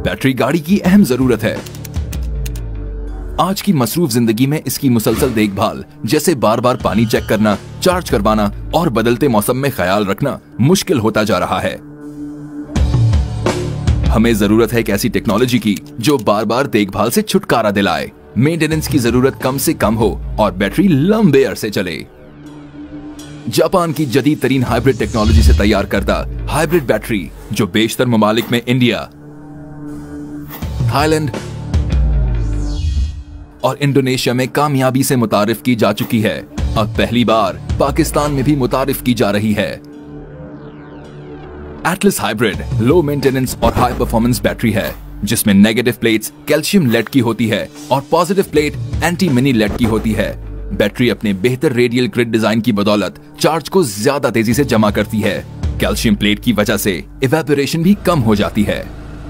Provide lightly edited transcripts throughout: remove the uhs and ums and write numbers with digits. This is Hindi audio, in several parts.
बैटरी गाड़ी की अहम जरूरत है। आज की मसरूफ जिंदगी में इसकी मुसलसल देखभाल, जैसे बार बार पानी चेक करना, चार्ज करवाना और बदलते मौसम में ख्याल रखना मुश्किल होता जा रहा है। हमें जरूरत है एक ऐसी टेक्नोलॉजी की जो बार बार देखभाल से छुटकारा दिलाए, मेंटेनेंस की जरूरत कम से कम हो और बैटरी लंबे अरसे चले। जापान की जदीद तरीन हाइब्रिड टेक्नोलॉजी से तैयार करदा हाइब्रिड बैटरी, जो बेशतर ममालिक में इंडिया, थाईलैंड और इंडोनेशिया में कामयाबी से मुतारिफ की जा चुकी है, अब पहली बार पाकिस्तान में भी मुतारिफ की जा रही है। एटलस हाइब्रिड लो मेंटेनेंस और हाई परफॉर्मेंस बैटरी है, जिसमें नेगेटिव प्लेट्स कैल्शियम लेड की होती है और positive plate antimony lead की होती है। बैटरी अपने बेहतर रेडियल ग्रिड डिजाइन की बदौलत चार्ज को ज्यादा तेजी से जमा करती है। कैल्शियम प्लेट की वजह से इवेपोरेशन भी कम हो जाती है।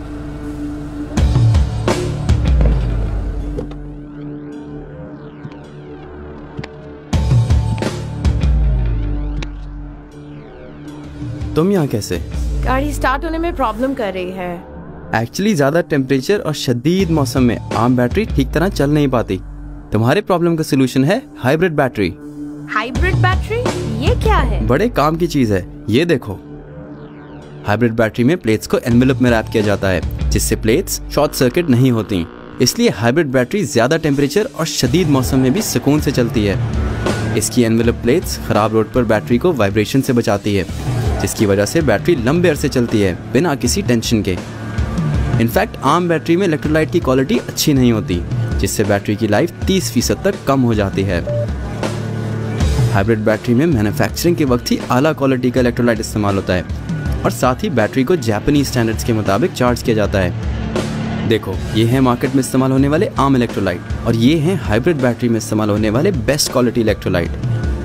तुम यहाँ कैसे? गाड़ी स्टार्ट होने में प्रॉब्लम कर रही है। एक्चुअली ज्यादा टेम्परेचर और शदीद मौसम में आम बैटरी ठीक तरह चल नहीं पाती। तुम्हारे प्रॉब्लम का सोल्यूशन है हाइब्रिड बैटरी। Hybrid battery? ये क्या है? बड़े काम की चीज है, ये देखो। हाइब्रिड बैटरी में प्लेट्स को एनवेलप में रैप किया जाता है, जिससे प्लेट्स शॉर्ट सर्किट नहीं होती। इसलिए हाइब्रिड बैटरी ज्यादा टेम्परेचर और शदीद मौसम में भी सुकून से चलती है। इसकी एनवेलप प्लेट्स खराब रोड पर बैटरी को वाइब्रेशन से बचाती है, जिसकी वजह से बैटरी लंबे अरसे चलती है बिना किसी टेंशन के। इनफैक्ट आम बैटरी में इलेक्ट्रोलाइट की क्वालिटी अच्छी नहीं होती, जिससे बैटरी की लाइफ 30% तक कम हो जाती है। हाइब्रिड बैटरी में मैन्युफैक्चरिंग के वक्त ही आला क्वालिटी का इलेक्ट्रोलाइट इस्तेमाल होता है और साथ ही बैटरी को जापानी स्टैंडर्ड्स के मुताबिक चार्ज किया जाता है। देखो, ये है मार्केट में इस्तेमाल होने वाले आम इलेक्ट्रोलाइट और ये हैं हाइब्रिड बैटरी में इस्तेमाल होने वाले best quality electrolyte.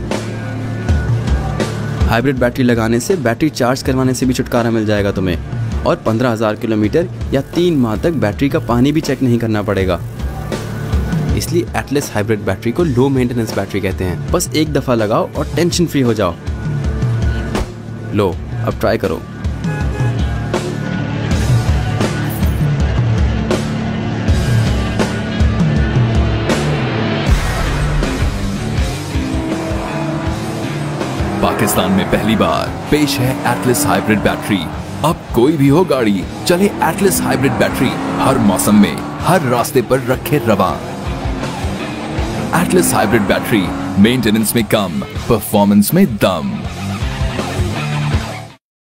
Hybrid battery लगाने से बैटरी चार्ज करवाने से भी छुटकारा मिल जाएगा तुम्हें, और 15,000 किलोमीटर या 3 माह तक बैटरी का पानी भी चेक नहीं करना पड़ेगा। इसलिए एटलस हाइब्रिड बैटरी को लो मेंटेनेंस बैटरी कहते हैं। बस एक दफा लगाओ और टेंशन फ्री हो जाओ। लो, अब ट्राई करो। पाकिस्तान में पहली बार पेश है एटलस हाइब्रिड बैटरी। अब कोई भी हो गाड़ी, चले एटलस हाइब्रिड बैटरी, हर मौसम में हर रास्ते पर रखे रवां। एटलस हाइब्रिड बैटरी, मेंटेनेंस में कम, परफॉर्मेंस में दम।